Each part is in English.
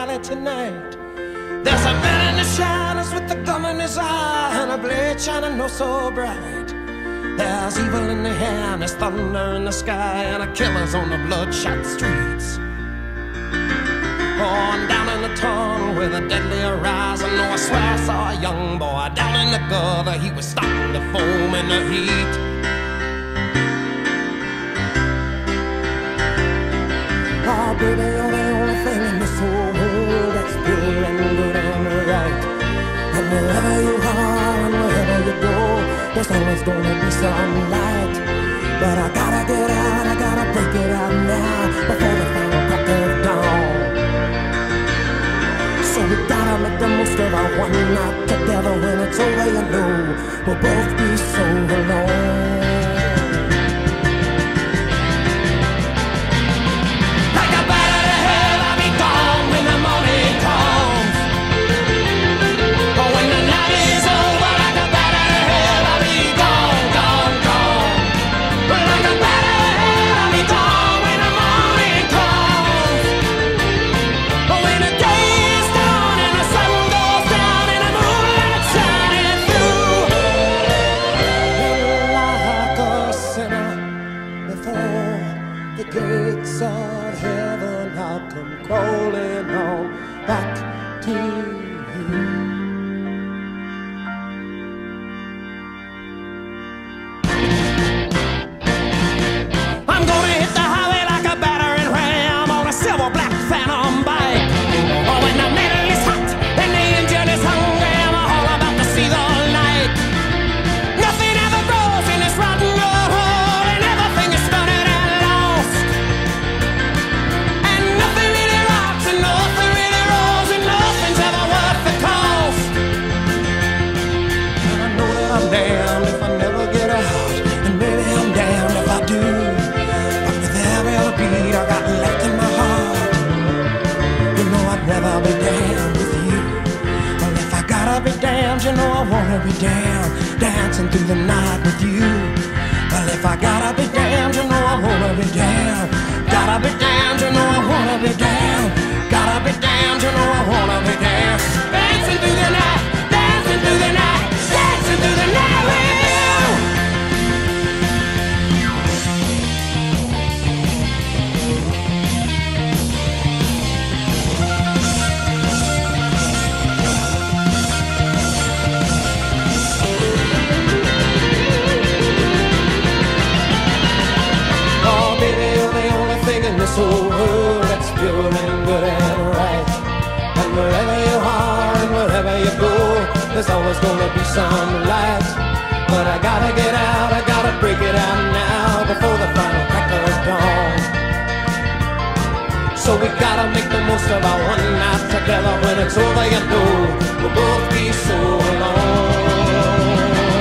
valley tonight. There's a man in the shadows with the gum in his eye and a blade shining oh so bright. There's evil in the air and there's thunder in the sky and a killer's on the bloodshot streets. Oh, and down in the tunnel with a deadly horizon, oh, I swear I saw a young boy down in the gutter. He was starting to foam in the heat. Oh, baby, you're the only thing in this whole world that's pure and good and right. And wherever you are and wherever you go, there's always gonna be some light. But I gotta get out, I gotta break it out now before the final crack of dawn. So we gotta make the most of our one night together. When it's over, you know we'll both be so alone. Gates of heaven, I'll come crawling on back to you. I'm gonna hit the highway like a battering ram on a silver black phantom bike. Oh, when the metal is hot and the engine is hungry, I'm all about to see the light. Nothing ever grows in this rotten old hole, and everything is stunning. I'm damned if I never get out, and maybe I'm damned if I do. But with every other beat I got left in my heart, you know I'd rather be damned with you. Well, if I gotta be damned, you know I wanna be damned, dancing through the night with you. Well, if I gotta be damned, you know I wanna be damned. Gotta be damned, you know I wanna be damned. Gotta be damned, you know I wanna be damned. Dancing through the night, dancing through the night. Through the night with you. Oh, baby, you're the only thing in this whole world that's pure and good and right. And wherever you are and wherever you go, there's always gonna be some light. But I gotta get out, I gotta break it out now before the final crack of dawn. So we gotta make the most of our one night together. When it's over, you know we'll both be so alone.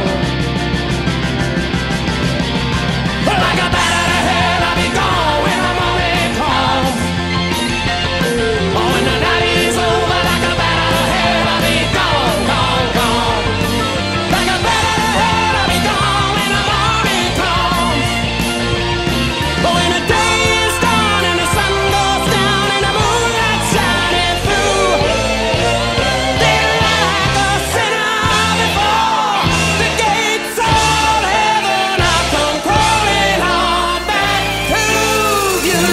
Like a bat out of hell, I'll be gone when the morning comes. Oh, when the night is over, like a bat out of hell, I'll be gone, gone, gone. Like a bat out of hell, I'll be gone when the morning comes. But when the day is done and the sun goes down and the moonlight shining through, they're like a sinner before the gates of heaven. I'll come crawling on back to you.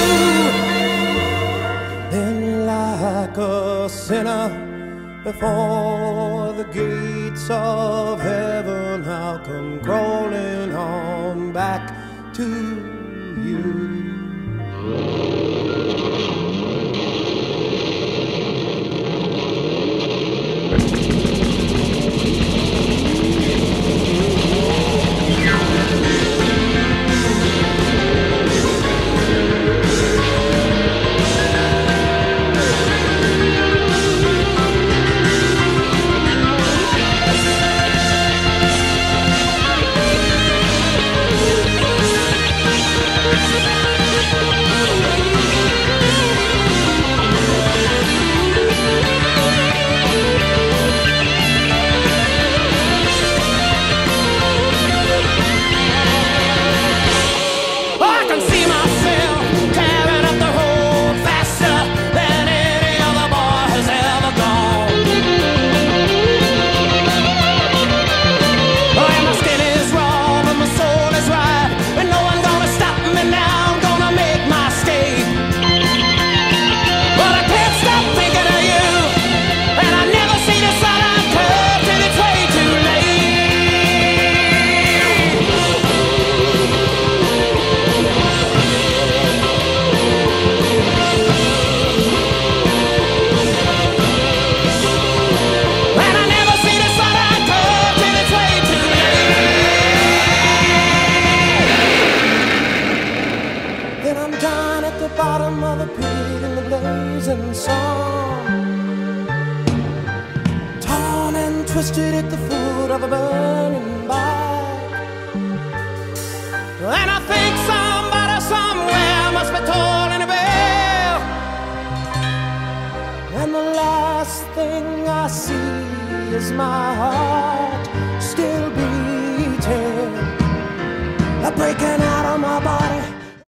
Then like a sinner before the gates of heaven, I'll come crawling on back to you. twisted at the foot of a burning bark. And I think somebody somewhere must be tolling a bell. And the last thing I see is my heart still beating, breaking out of my body.